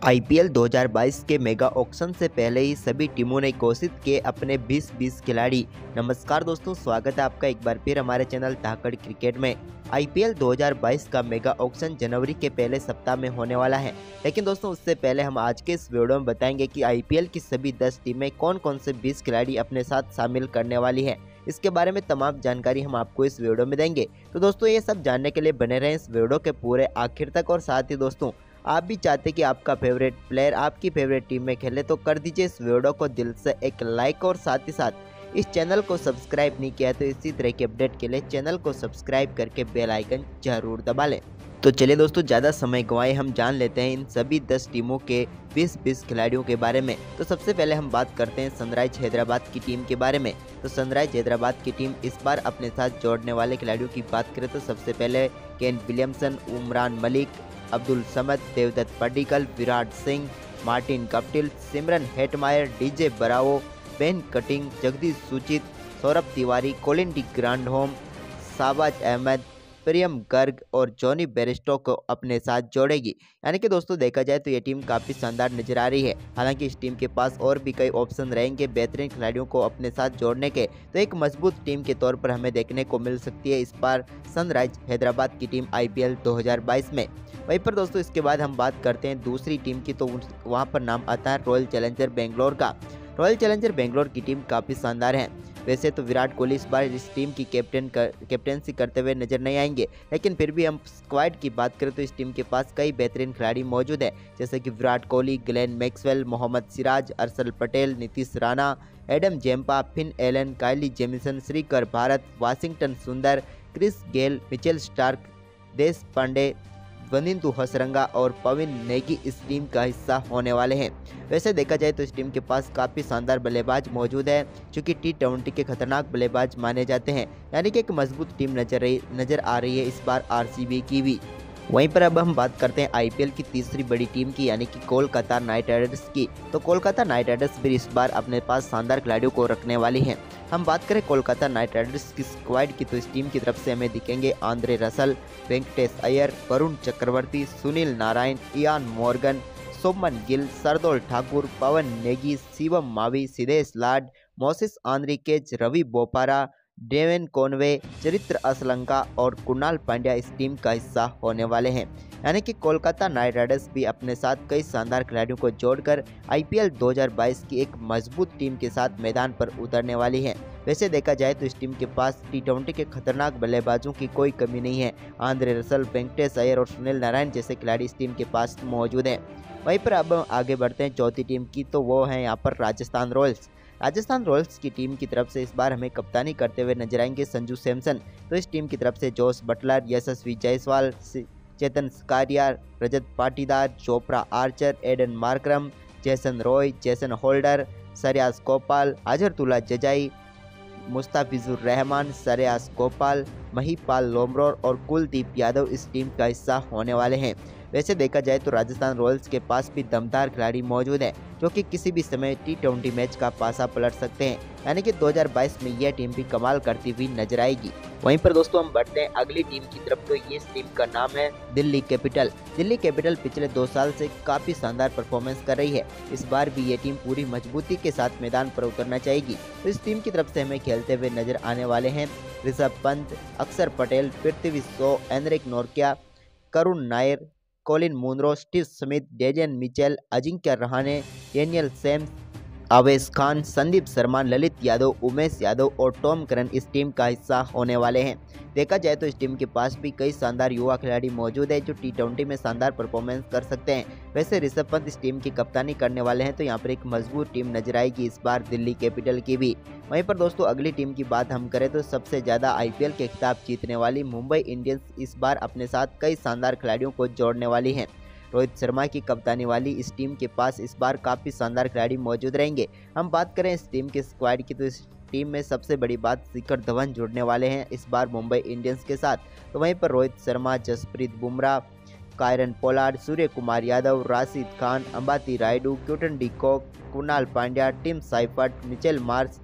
IPL 2022 के mega auction से पहले ही सभी टीमों ने घोषित किए अपने 20-20 खिलाड़ी। नमस्कार दोस्तों, स्वागत है आपका एक बार फिर हमारे चैनल धाकड़ क्रिकेट में। आईपीएल 2022 का मेगा ऑक्शन जनवरी के पहले सप्ताह में होने वाला है, लेकिन दोस्तों उससे पहले हम आज के इस वीडियो में बताएंगे कि आईपीएल की सभी 10 टीमें कौन कौन से 20 खिलाड़ी अपने साथ शामिल करने वाली है। इसके बारे में तमाम जानकारी हम आपको इस वीडियो में देंगे। तो दोस्तों ये सब जानने के लिए बने रहें इस वीडियो के पूरे आखिर तक। और साथ ही दोस्तों आप भी चाहते कि आपका फेवरेट प्लेयर आपकी फेवरेट टीम में खेले तो कर दीजिए इस वीडियो को दिल से एक लाइक। और साथ ही साथ इस चैनल को सब्सक्राइब नहीं किया तो इसी तरह के अपडेट के लिए चैनल को सब्सक्राइब करके बेल आइकन जरूर दबा लें। तो चलिए दोस्तों ज़्यादा समय गंवाए हम जान लेते हैं इन सभी 10 टीमों के 20-20 खिलाड़ियों के बारे में। तो सबसे पहले हम बात करते हैं सनराइज हैदराबाद की टीम के बारे में। तो सनराइज हैदराबाद की टीम इस बार अपने साथ जोड़ने वाले खिलाड़ियों की बात करें तो सबसे पहले Kane Williamson, Umran Malik, Abdul Samad, Devdutt Padikkal, Virat Singh, Martin Guptill, Shimron Hetmyer, DJ Bravo, Ben Cutting, Jagadeesha Suchith, Saurabh Tiwary, Colin de Grandhomme, Shahbaz Ahmed, Priyam Garg और जॉनी बेयरस्टो को अपने साथ जोड़ेगी। यानी कि दोस्तों देखा जाए तो ये टीम काफ़ी शानदार नजर आ रही है। हालांकि इस टीम के पास और भी कई ऑप्शन रहेंगे बेहतरीन खिलाड़ियों को अपने साथ जोड़ने के, तो एक मजबूत टीम के तौर पर हमें देखने को मिल सकती है इस बार सनराइज हैदराबाद की टीम आईपीएल 2022 में। वहीं पर दोस्तों इसके बाद हम बात करते हैं दूसरी टीम की, तो वहाँ पर नाम आता है रॉयल चैलेंजर बेंगलोर का। रॉयल चैलेंजर बेंगलोर की टीम काफ़ी शानदार है। वैसे तो विराट कोहली इस बार इस टीम की कैप्टेंसी करते हुए नजर नहीं आएंगे, लेकिन फिर भी हम स्क्वाड की बात करें तो इस टीम के पास कई बेहतरीन खिलाड़ी मौजूद हैं, जैसे कि Virat Kohli, Glenn Maxwell, Mohammed Siraj, Harshal Patel, Nitish Rana, Adam Zampa, Finn Allen, Kyle Jamieson, Srikar Bharat, Washington Sundar, Chris Gayle, Mitchell Starc, Deshpande, Wanindu Hasaranga और पवन नेगी इस टीम का हिस्सा होने वाले हैं। वैसे देखा जाए तो इस टीम के पास काफ़ी शानदार बल्लेबाज मौजूद है, जो कि T20 के खतरनाक बल्लेबाज माने जाते हैं। यानी कि एक मजबूत टीम नजर आ रही है इस बार आरसीबी की भी। वहीं पर अब हम बात करते हैं आईपीएल की तीसरी बड़ी टीम की, यानी कि कोलकाता नाइट राइडर्स की। तो कोलकाता नाइट राइडर्स भी इस बार अपने पास शानदार खिलाड़ियों को रखने वाली है। हम बात करें कोलकाता नाइट राइडर्स की स्क्वाड की, तो इस टीम की तरफ से हमें दिखेंगे Andre Russell, Venkatesh Iyer, Varun Chakravarthy, Sunil Narine, Eoin Morgan, Shubman Gill, Shardul Thakur, Pawan Negi, Shivam Mavi, Siddhesh Lad, Moises Henriques, Ravi Bopara, Devon Conway, Charith Asalanka और कुणाल पांड्या इस टीम का हिस्सा होने वाले हैं। यानी कि कोलकाता नाइट राइडर्स भी अपने साथ कई शानदार खिलाड़ियों को जोड़कर आईपीएल 2022 की एक मजबूत टीम के साथ मैदान पर उतरने वाली है। वैसे देखा जाए तो इस टीम के पास T20 के खतरनाक बल्लेबाजों की कोई कमी नहीं है। आंद्रे रसल, वेंकटेश अय्यर और सुनील नारायण जैसे खिलाड़ी इस टीम के पास मौजूद हैं। वहीं पर अब आगे बढ़ते हैं चौथी टीम की, तो वो है यहाँ पर राजस्थान रॉयल्स। राजस्थान रॉयल्स की टीम की तरफ से इस बार हमें कप्तानी करते हुए नजर आएंगे संजू सैमसन। तो इस टीम की तरफ से Jos Buttler, Yashasvi Jaiswal, Chetan Sakariya, Rajat Patidar, Jofra Archer, Aiden Markram, Jason Roy, Jason Holder, Shreyas Gopal, Hazratullah Zazai, Mustafizur Rahman, Shreyas Gopal, Mahipal Lomror और कुलदीप यादव इस टीम का हिस्सा होने वाले हैं। वैसे देखा जाए तो राजस्थान रॉयल्स के पास भी दमदार खिलाड़ी मौजूद हैं, जो कि किसी भी समय T20 मैच का पासा पलट सकते हैं। यानी कि 2022 में यह टीम भी कमाल करती हुई नजर आएगी। वहीं पर दोस्तों हम बढ़ते हैं अगली टीम की तरफ, तो ये टीम का नाम है दिल्ली कैपिटल। दिल्ली कैपिटल पिछले 2 साल से काफी शानदार परफॉर्मेंस कर रही है। इस बार भी ये टीम पूरी मजबूती के साथ मैदान पर उतरना चाहेगी। तो इस टीम की तरफ से हमें खेलते हुए नजर आने वाले हैं Rishabh Pant, Axar Patel, Prithvi Shaw, Anrich Nortje, Karun Nair, Colin Munro, Steve Smith, डेजन Mitchell, Ajinkya Rahane, Daniel Sams, Avesh Khan, Sandeep Sharma, Lalit Yadav, Umesh Yadav और टॉम करन इस टीम का हिस्सा होने वाले हैं। देखा जाए तो इस टीम के पास भी कई शानदार युवा खिलाड़ी मौजूद है, जो T20 में शानदार परफॉर्मेंस कर सकते हैं। वैसे ऋषभ पंत इस टीम की कप्तानी करने वाले हैं, तो यहाँ पर एक मजबूत टीम नजर आएगी इस बार दिल्ली कैपिटल की भी। वहीं पर दोस्तों अगली टीम की बात हम करें तो सबसे ज़्यादा आईपीएल के खिताब जीतने वाली मुंबई इंडियंस इस बार अपने साथ कई शानदार खिलाड़ियों को जोड़ने वाली है। रोहित शर्मा की कप्तानी वाली इस टीम के पास इस बार काफ़ी शानदार खिलाड़ी मौजूद रहेंगे। हम बात करें इस टीम के स्क्वाड की, तो इस टीम में सबसे बड़ी बात शिखर धवन जुड़ने वाले हैं इस बार मुंबई इंडियंस के साथ। तो वहीं पर Rohit Sharma, Jasprit Bumrah, Kieron Pollard, Suryakumar Yadav, Rashid Khan, Ambati Rayudu, Quinton de Kock, Krunal Pandya, Tim Seifert, Mitchell Marsh,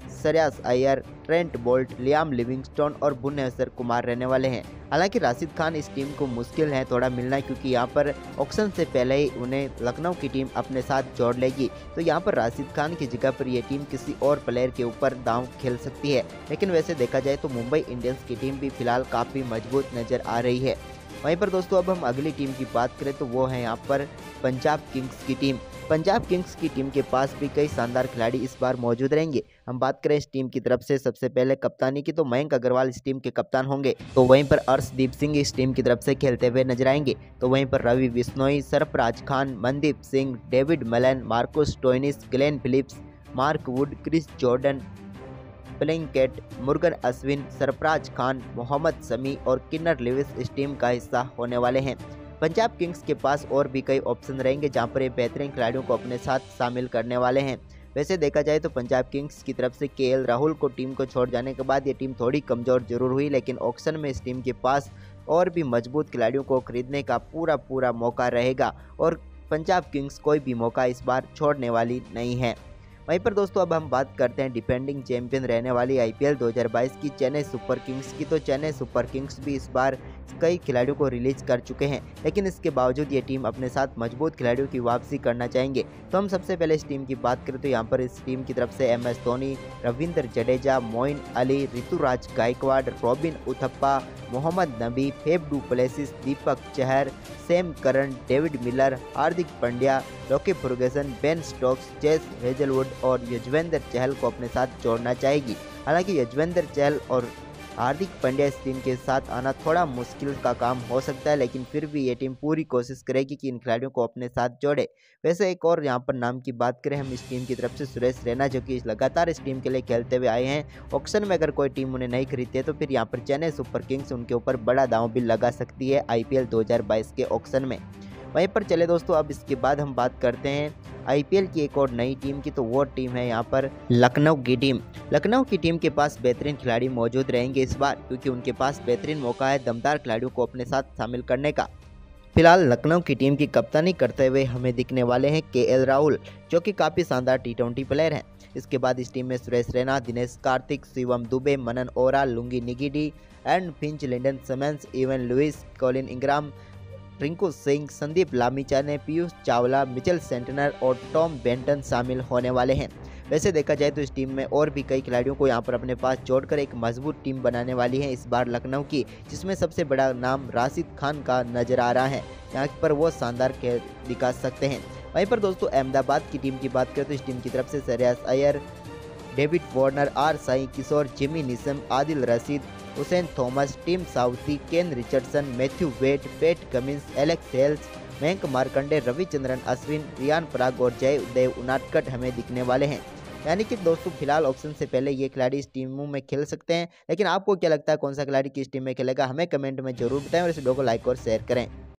Shreyas Iyer, Trent Boult, Liam Livingstone और भुवनेश्वर कुमार रहने वाले हैं। हालांकि राशिद खान इस टीम को मुश्किल है थोड़ा मिलना, क्योंकि यहाँ पर ऑक्शन से पहले ही उन्हें लखनऊ की टीम अपने साथ जोड़ लेगी। तो यहाँ पर राशिद खान की जगह पर ये टीम किसी और प्लेयर के ऊपर दांव खेल सकती है। लेकिन वैसे देखा जाए तो मुंबई इंडियंस की टीम भी फिलहाल काफ़ी मजबूत नज़र आ रही है। वहीं पर दोस्तों अब हम अगली टीम की बात करें तो वो है यहाँ पर पंजाब किंग्स की टीम। पंजाब किंग्स की टीम के पास भी कई शानदार खिलाड़ी इस बार मौजूद रहेंगे। हम बात करें इस टीम की तरफ से सबसे पहले कप्तानी की, तो मयंक अग्रवाल इस टीम के कप्तान होंगे। तो वहीं पर अर्शदीप सिंह इस टीम की तरफ से खेलते हुए नजर आएंगे। तो वहीं पर Ravi Bishnoi, Sarfaraz Khan, Mandeep Singh, Dawid Malan, Marcus Stoinis, Glenn Phillips, Mark Wood, Chris Jordan, Plunkett, Murugan Ashwin, Sarfaraz Khan, Mohammed Shami और किन्नर लेविस इस टीम का हिस्सा होने वाले हैं। पंजाब किंग्स के पास और भी कई ऑप्शन रहेंगे जहां पर ये बेहतरीन खिलाड़ियों को अपने साथ शामिल करने वाले हैं। वैसे देखा जाए तो पंजाब किंग्स की तरफ से केएल राहुल को टीम को छोड़ जाने के बाद ये टीम थोड़ी कमज़ोर जरूर हुई, लेकिन ऑक्शन में इस टीम के पास और भी मजबूत खिलाड़ियों को खरीदने का पूरा मौका रहेगा और पंजाब किंग्स कोई भी मौका इस बार छोड़ने वाली नहीं है। वहीं पर दोस्तों अब हम बात करते हैं डिफेंडिंग चैंपियन रहने वाली आईपीएल 2022 की चेन्नई सुपर किंग्स की। तो चेन्नई सुपर किंग्स भी इस बार कई खिलाड़ियों को रिलीज कर चुके हैं, लेकिन इसके बावजूद ये टीम अपने साथ मजबूत खिलाड़ियों की वापसी करना चाहेंगे। तो हम सबसे पहले इस टीम की बात करें तो यहाँ पर इस टीम की तरफ से MS Dhoni, Ravindra Jadeja, Moeen Ali, Ruturaj Gaikwad, Robin Uthappa, Mohammad Nabi, Faf du Plessis, Deepak Chahar, Sam Curran, David Miller, Hardik Pandya, Lockie Ferguson, Ben Stokes, Chase Hazlewood और युजवेंद्र चहल को अपने साथ जोड़ना चाहेगी। हालांकि युजवेंद्र चहल और हार्दिक पांड्या इस टीम के साथ आना थोड़ा मुश्किल का काम हो सकता है, लेकिन फिर भी ये टीम पूरी कोशिश करेगी कि इन खिलाड़ियों को अपने साथ जोड़े। वैसे एक और यहाँ पर नाम की बात करें हम इस टीम की तरफ से सुरेश रैना, जो कि लगातार इस टीम के लिए खेलते हुए आए हैं। ऑक्शन में अगर कोई टीम उन्हें नहीं खरीदती है तो फिर यहाँ पर चेन्नई सुपर किंग्स उनके ऊपर बड़ा दांव भी लगा सकती है आईपीएल 2022 के ऑक्शन में। वहीं पर चले दोस्तों अब इसके बाद हम बात करते हैं आईपीएल की एक और नई टीम की। तो वो टीम है यहाँ पर लखनऊ की टीम। लखनऊ की टीम के पास बेहतरीन खिलाड़ी मौजूद रहेंगे इस बार, क्योंकि उनके पास बेहतरीन मौका है दमदार खिलाड़ियों को अपने साथ शामिल करने का। फिलहाल लखनऊ की टीम की कप्तानी करते हुए हमें दिखने वाले हैं केएल राहुल, जो कि काफ़ी शानदार टी20 प्लेयर हैं। इसके बाद इस टीम में सुरेश रैना, दिनेश कार्तिक, शिवम दुबे, मनन ओरा, लुंगी निगिडी, एंड Finch, Lendl Simmons, Evin Lewis, Colin Ingram, Rinku Singh, Sandeep Lamichhane, Piyush Chawla, Mitchell Santner और टॉम बेंटन शामिल होने वाले हैं। वैसे देखा जाए तो इस टीम में और भी कई खिलाड़ियों को यहाँ पर अपने पास जोड़कर एक मजबूत टीम बनाने वाली है इस बार लखनऊ की, जिसमें सबसे बड़ा नाम राशिद खान का नजर आ रहा है। यहाँ पर वो शानदार खेल दिखा सकते हैं। वहीं पर दोस्तों अहमदाबाद की टीम की बात करें तो इस टीम की तरफ से Shreyas Iyer, David Warner, R Sai Kishore, Jimmy Neesham, Adil Rashid, Hussain Thomas, Tim Southee, Kane Richardson, Matthew Wade, Pat Cummins, Alex Hales, Mayank Markande, Ravichandran Ashwin, Riyan Parag और जय देव उनादकट हमें दिखने वाले हैं। यानी कि दोस्तों फिलहाल ऑप्शन से पहले ये खिलाड़ी इस टीमों में खेल सकते हैं, लेकिन आपको क्या लगता है कौन सा खिलाड़ी किस टीम में खेलेगा हमें कमेंट में जरूर बताएं और इस वीडियो को लाइक और शेयर करें।